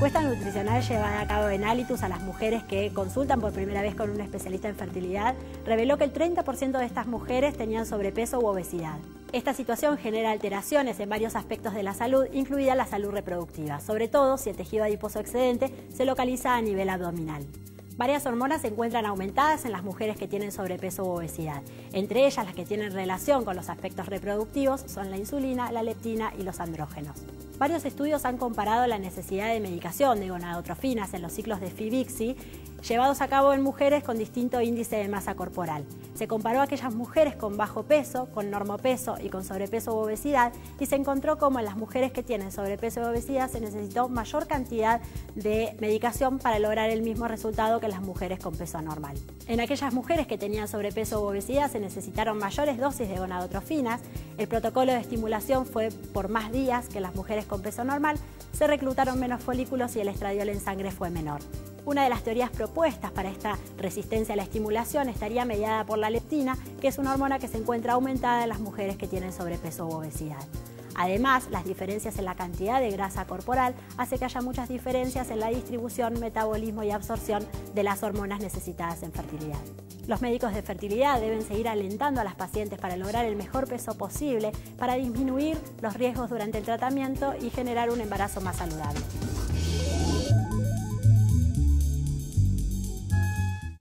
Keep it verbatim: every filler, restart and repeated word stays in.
encuesta nutricional llevada a cabo en Alitus a las mujeres que consultan por primera vez con un especialista en fertilidad reveló que el treinta por ciento de estas mujeres tenían sobrepeso u obesidad. Esta situación genera alteraciones en varios aspectos de la salud, incluida la salud reproductiva, sobre todo si el tejido adiposo excedente se localiza a nivel abdominal. Varias hormonas se encuentran aumentadas en las mujeres que tienen sobrepeso u obesidad. Entre ellas, las que tienen relación con los aspectos reproductivos son la insulina, la leptina y los andrógenos. Varios estudios han comparado la necesidad de medicación de gonadotrofinas en los ciclos de Fibixi llevados a cabo en mujeres con distinto índice de masa corporal. Se comparó a aquellas mujeres con bajo peso, con normopeso y con sobrepeso u obesidad y se encontró como en las mujeres que tienen sobrepeso u obesidad se necesitó mayor cantidad de medicación para lograr el mismo resultado que en las mujeres con peso normal. En aquellas mujeres que tenían sobrepeso u obesidad se necesitaron mayores dosis de gonadotrofinas, el protocolo de estimulación fue por más días que en las mujeres con peso normal, se reclutaron menos folículos y el estradiol en sangre fue menor. Una de las teorías propuestas para esta resistencia a la estimulación estaría mediada por la leptina, que es una hormona que se encuentra aumentada en las mujeres que tienen sobrepeso u obesidad. Además, las diferencias en la cantidad de grasa corporal hace que haya muchas diferencias en la distribución, metabolismo y absorción de las hormonas necesitadas en fertilidad. Los médicos de fertilidad deben seguir alentando a las pacientes para lograr el mejor peso posible, para disminuir los riesgos durante el tratamiento y generar un embarazo más saludable.